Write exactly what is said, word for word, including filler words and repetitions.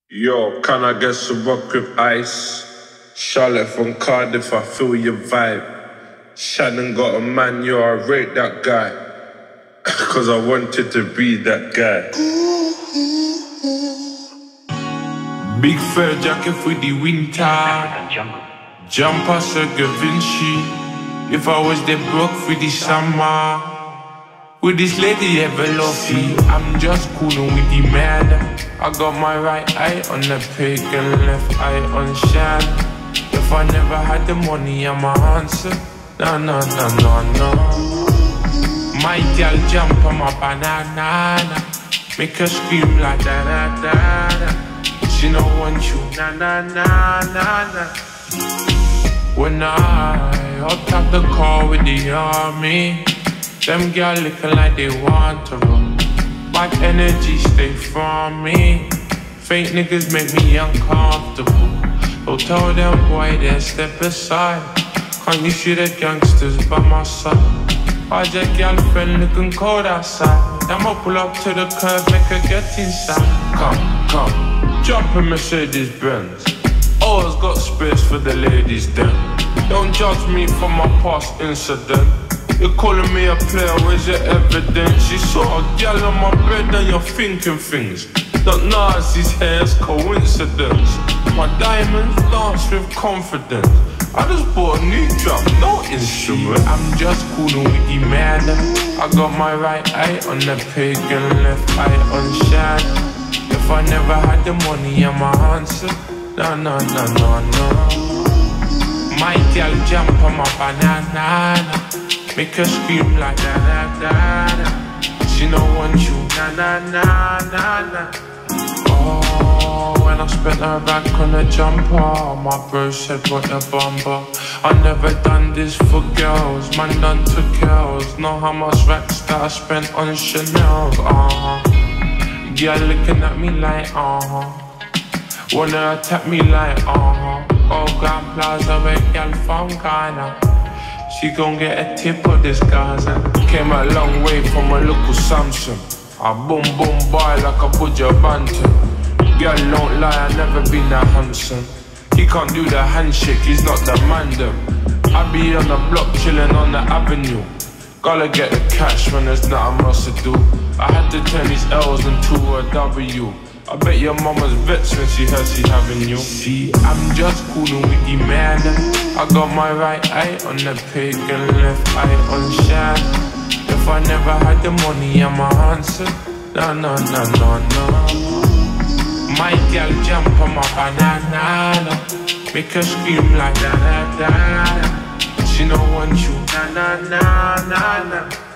Yo, can I get some rock with ice? Charlotte from Cardiff, I feel your vibe. Shannon got a man, yo, I rate that guy. Cause I wanted to be that guy. Big fur jacket for the winter. Jumper Sir Da Vinci. If I was the broke for the summer. With this lady ever lovely, I'm just coolin' with the man. I got my right eye on the pig and left eye on Shannon. If I never had the money, I'm a answer. No, no, no, no, no. My girl jump on my banana, make her scream like da da da da. She no want you, na na na na na. When I hopped out the car with the army, them girl looking like they want to run. Bad energy stay from me. Fake niggas make me uncomfortable. Don't tell them boy they step aside. Can't you see the gangsters by my side? I just girlfriend looking cold outside. I'ma pull up to the curb, make her get inside. Come, come, jump in Mercedes Benz. Always got space for the ladies then. Don't judge me for my past incident. You're calling me a player, where's your evidence? You saw a girl on my bed and you're thinking things. Don't know as his hair's coincidence. My diamonds dance with confidence. I just bought a new drum, no instrument. I'm just coolin' with the man. I got my right eye on the pig and left eye on Shannon. If I never had the money, I'm a answer. No, no, no, no, no. My girl jump on my banana, make her scream like da da da da. She no want you, na na na na na. Oh, when I spent her back on a jumper, my bro said what a bumper. I never done this for girls, man done to girls. Know how much racks that I spent on Chanel. Uh-huh. Girl looking at me like uh-huh. Wanna attack me like uh-huh. Oh, Grand Plaza where girl from Ghana. She gon' get a tip of this Gaza. Came a long way from a local Samsung. I boom boom boy like a Buja Banton. Girl don't lie, I never been that handsome. He can't do the handshake, he's not the man them. I be on the block chillin' on the avenue. Gotta get the cash when there's nothing else to do. I had to turn these L's into a W. I bet your mama's vexed when she heard she having you. See, I'm just coolin' with the man. I got my right eye on the pig and left eye on Shannon. If I never had the money, I'm a answer. No, no, no, no, no. My girl jump on my banana, make her scream like da da da da. She no want you, na na na na na.